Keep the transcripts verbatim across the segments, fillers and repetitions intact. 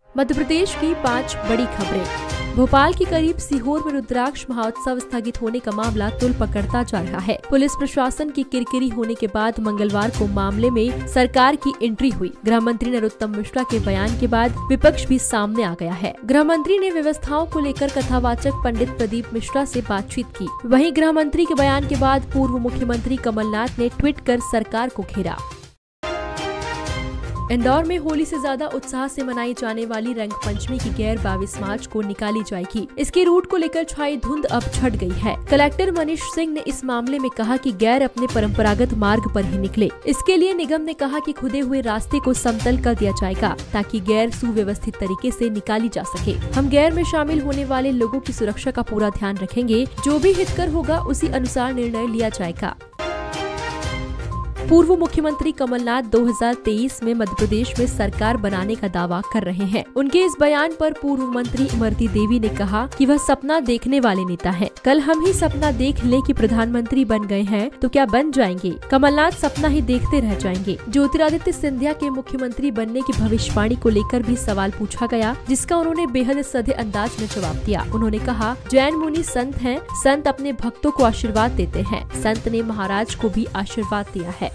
मध्य प्रदेश की पांच बड़ी खबरें। भोपाल के करीब सीहोर में रुद्राक्ष महोत्सव स्थगित होने का मामला तुल पकड़ता जा रहा है। पुलिस प्रशासन की किरकिरी होने के बाद मंगलवार को मामले में सरकार की एंट्री हुई। गृह मंत्री नरोत्तम मिश्रा के बयान के बाद विपक्ष भी सामने आ गया है। गृह मंत्री ने व्यवस्थाओं को लेकर कथावाचक पंडित प्रदीप मिश्रा से बातचीत की। वहीं गृह मंत्री के बयान के बाद पूर्व मुख्यमंत्री कमलनाथ ने ट्वीट कर सरकार को घेरा। इंदौर में होली से ज्यादा उत्साह से मनाई जाने वाली रंग पंचमी की गैर बाईस मार्च को निकाली जाएगी। इसके रूट को लेकर छाई धुंध अब छट गई है। कलेक्टर मनीष सिंह ने इस मामले में कहा कि गैर अपने परंपरागत मार्ग पर ही निकले। इसके लिए निगम ने कहा कि खुदे हुए रास्ते को समतल कर दिया जाएगा ताकि गैर सुव्यवस्थित तरीके से निकाली जा सके। हम गैर में शामिल होने वाले लोगों की सुरक्षा का पूरा ध्यान रखेंगे। जो भी हितकर होगा उसी अनुसार निर्णय लिया जाएगा। पूर्व मुख्यमंत्री कमलनाथ दो हज़ार तेईस में मध्य प्रदेश में सरकार बनाने का दावा कर रहे हैं। उनके इस बयान पर पूर्व मंत्री इमरती देवी ने कहा कि वह सपना देखने वाले नेता हैं। कल हम ही सपना देख लें कि प्रधानमंत्री बन गए हैं तो क्या बन जाएंगे। कमलनाथ सपना ही देखते रह जाएंगे। ज्योतिरादित्य सिंधिया के मुख्यमंत्री बनने की भविष्यवाणी को लेकर भी सवाल पूछा गया, जिसका उन्होंने बेहद सधे अंदाज में जवाब दिया। उन्होंने कहा, जैन मुनि संत हैं, संत अपने भक्तों को आशीर्वाद देते हैं। संत ने महाराज को भी आशीर्वाद दिया है।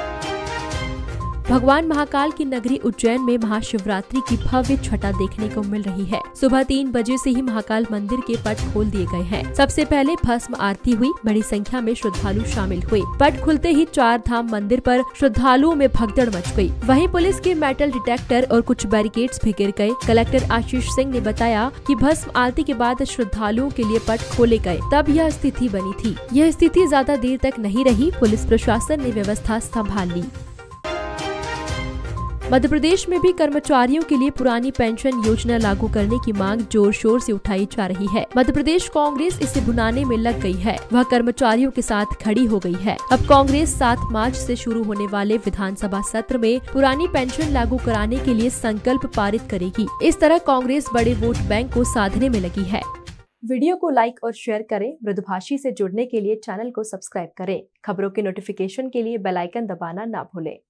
भगवान महाकाल की नगरी उज्जैन में महाशिवरात्रि की भव्य छटा देखने को मिल रही है। सुबह तीन बजे से ही महाकाल मंदिर के पट खोल दिए गए हैं। सबसे पहले भस्म आरती हुई। बड़ी संख्या में श्रद्धालु शामिल हुए। पट खुलते ही चार धाम मंदिर पर श्रद्धालुओं में भगदड़ मच गई। वहीं पुलिस के मेटल डिटेक्टर और कुछ बैरिकेड्स भी गिर गए। कलेक्टर आशीष सिंह ने बताया कि भस्म आरती के बाद श्रद्धालुओं के लिए पट खोले गए, तब यह स्थिति बनी थी। यह स्थिति ज्यादा देर तक नहीं रही। पुलिस प्रशासन ने व्यवस्था संभाल ली। मध्य प्रदेश में भी कर्मचारियों के लिए पुरानी पेंशन योजना लागू करने की मांग जोर शोर से उठाई जा रही है। मध्य प्रदेश कांग्रेस इसे भुनाने में लग गई है। वह कर्मचारियों के साथ खड़ी हो गई है। अब कांग्रेस सात मार्च से शुरू होने वाले विधानसभा सत्र में पुरानी पेंशन लागू कराने के लिए संकल्प पारित करेगी। इस तरह कांग्रेस बड़े वोट बैंक को साधने में लगी है। वीडियो को लाइक और शेयर करें। मृदुभाषी से जुड़ने के लिए चैनल को सब्सक्राइब करें। खबरों के नोटिफिकेशन के लिए बेल आइकन दबाना ना भूलें।